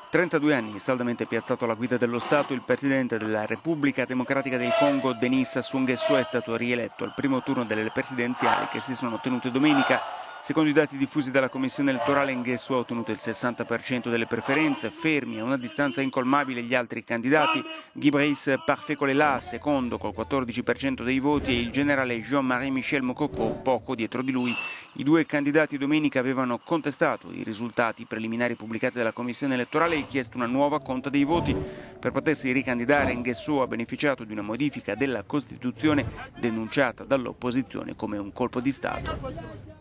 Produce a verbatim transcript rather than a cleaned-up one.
trentadue anni, saldamente piazzato alla guida dello Stato, il presidente della Repubblica Democratica del Congo, Denis Sassou Nguesso, è stato rieletto al primo turno delle presidenziali che si sono tenute domenica. Secondo i dati diffusi dalla Commissione elettorale, Nguesso ha ottenuto il sessanta per cento delle preferenze, fermi a una distanza incolmabile gli altri candidati. Guy-Brice Parfait-Kolela, secondo col quattordici per cento dei voti, e il generale Jean-Marie Michel Mokoko, poco dietro di lui. I due candidati domenica avevano contestato i risultati preliminari pubblicati dalla Commissione elettorale e chiesto una nuova conta dei voti. Per potersi ricandidare, Nguesso ha beneficiato di una modifica della Costituzione denunciata dall'opposizione come un colpo di Stato.